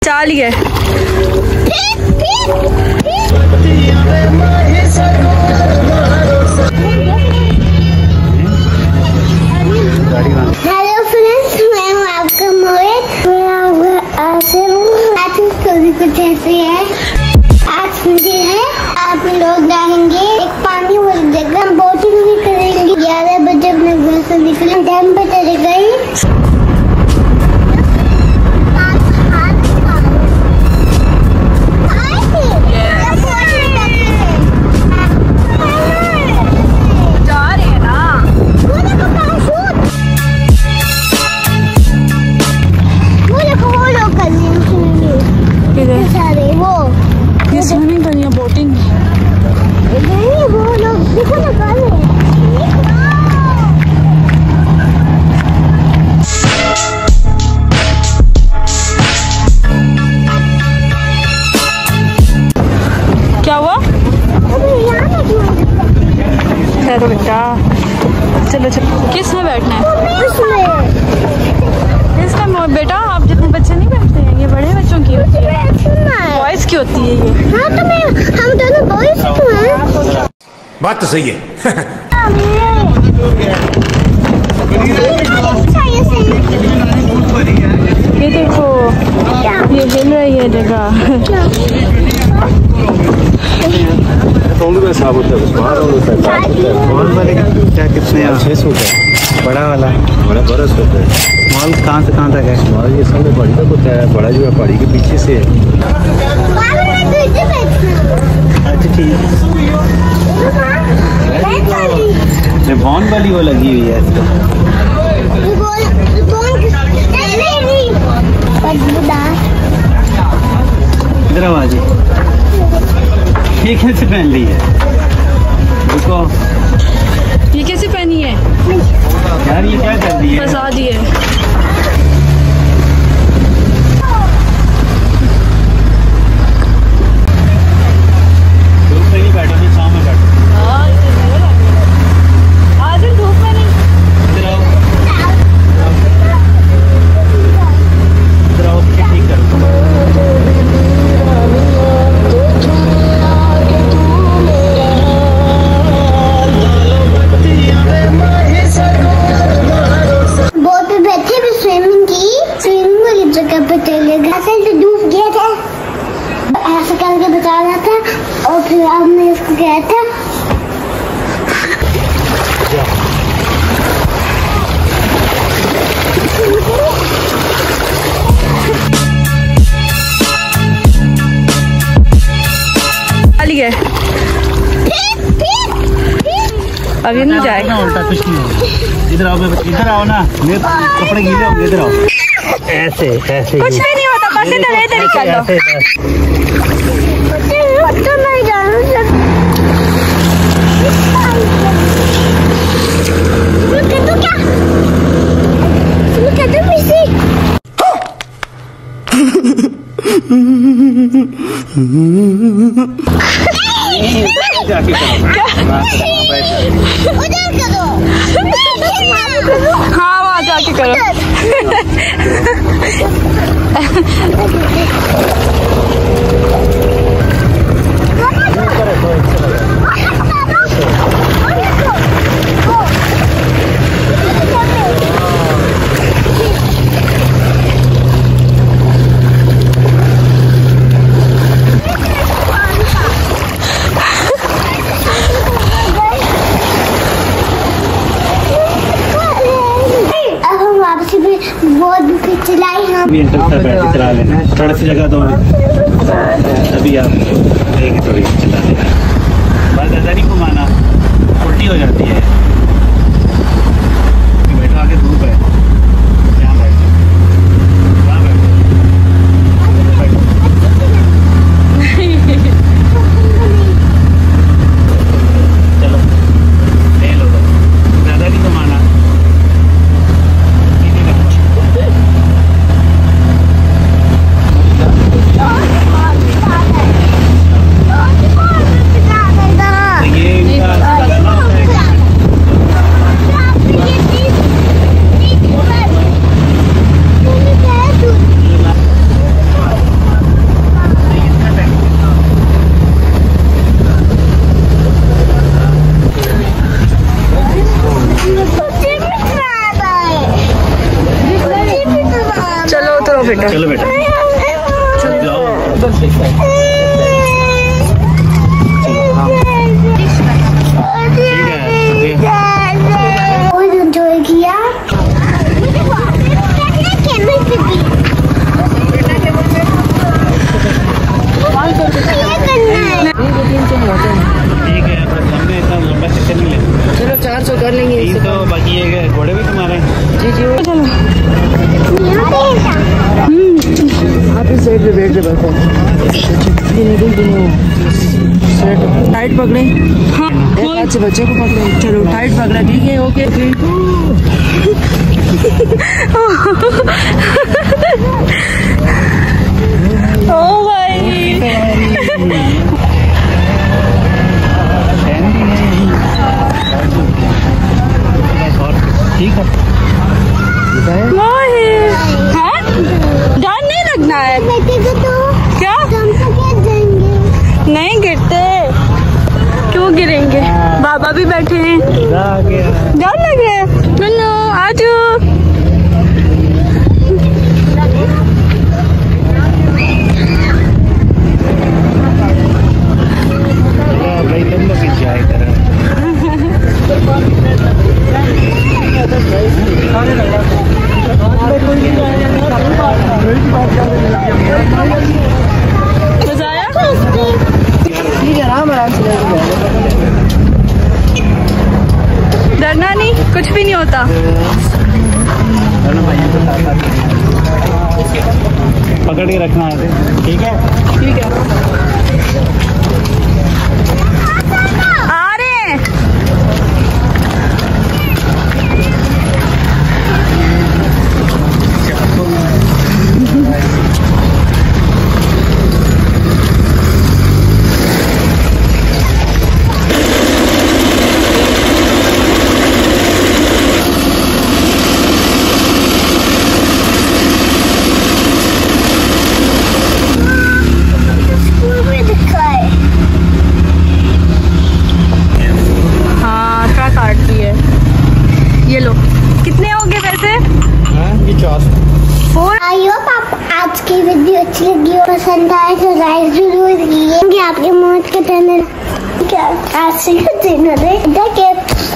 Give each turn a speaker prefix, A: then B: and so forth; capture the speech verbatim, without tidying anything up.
A: चाली है।
B: Hello friends, मैं हूँ आपका मोहित। आज स्टोरी कुछ ऐसी है। आज संडे है, आप लोग जाएंगे एक पानी वाली जगह, हम बोटिंग भी करेंगे। ग्यारह बजे अपने घर से निकले, डैम पे चले गए।
A: स्विमिंग करनी है, बोटिंग
B: नहीं, वो लोग देखो ना कर रहे हैं।
A: क्या हुआ? चलो बेटा, चलो चलो। किस में बैठना है? इसमें बेटा, आप जितने बच्चे नहीं बैठते हैं, ये बड़े बच्चों की होती है, बॉयज की होती है ये।
B: हाँ तो मैं, हम दोनों बॉयज हैं।
C: बात तो सही है।
A: ये देखो, ये हिल रही है जगह।
D: क्या कितने छह सौ का बड़ा वाला बड़ा बरस होता है। मॉल कहाँ से कहाँ तक है? मॉल ये सामने पहाड़ी तक होता है, बड़ा जो है पहाड़ी के पीछे से है। अच्छा ठीक है, बॉन वाली वो लगी हुई है। इधर आवाज ये कैसे पहन ली है? रुको,
A: ये कैसे पहनी है
D: यार? ये क्या कर दी है?
A: फंसा दी है।
D: धूप में नहीं बैठो, नहीं छाँव में बैठो।
A: आज धूप में नहीं।
D: इधर आओ, इधर आओ, ठीक करो।
B: ऐसा करके बचा रहा था और फिर आपने इसको किया था।
A: खाली है, अभी नहीं जाएगा।
D: उल्टा कुछ नहीं होगा। इधर आओ, इधर आओ ना, मेरे कपड़े गीले होंगे। इधर आओ, ऐसे ऐसे
A: कुछ भी नहीं होता, बस इधर इधर ही कर लो।
B: नहीं जाना
D: जाके करो।
A: हाँ, वहाँ जाके करो।
D: चला लेना, थोड़ा सी जगह दो, तभी आप देंगे थोड़ी चला लेना। बस ज़्यादा नहीं घुमाना, उल्टी हो जाती है। बैठो, आगे धूप है, यहाँ बैठो, वहाँ बैठो, चलो ले लो, ज़्यादा नहीं घुमाना।
A: बेटा
D: चलो बेटा जाओ। ठीक है
B: एंजॉय किया।
D: ठीक है, हमने इतना लंबा सेक्शन नहीं लेना।
C: चलो चार सौ कर लेंगे।
D: तीन तो बाकी है, घोड़े भी तुम्हारे।
C: जी जी चलो आप इस साइड पे बैठ रहे बैठो। टाइट पकड़े। हाँ हाथ से बच्चे को पकड़े। चलो टाइट पकड़ा। ठीक है ओके।
A: ओ भाई
D: ठीक है
A: हाँ? डर नहीं लगना है क्या? नहीं गिरते। क्यों गिरेंगे? बाबा भी बैठे हैं। डर लग रहा है। नन्नू आजू।
D: भाई तुम लोग पीछे आए तरह
C: ठीक है आराम आराम से।
A: डरना नहीं, कुछ भी नहीं होता।
D: पकड़ के रखना है। ठीक है
C: ठीक है
A: आ रहे हैं। ये लो कितने हो गए पैसे?
B: आई होप आप आज की वीडियो अच्छी लगी हो, पसंद आए तो लाइक जरूर कीजिए। आपके मौत के चैनल क्या आज से दिन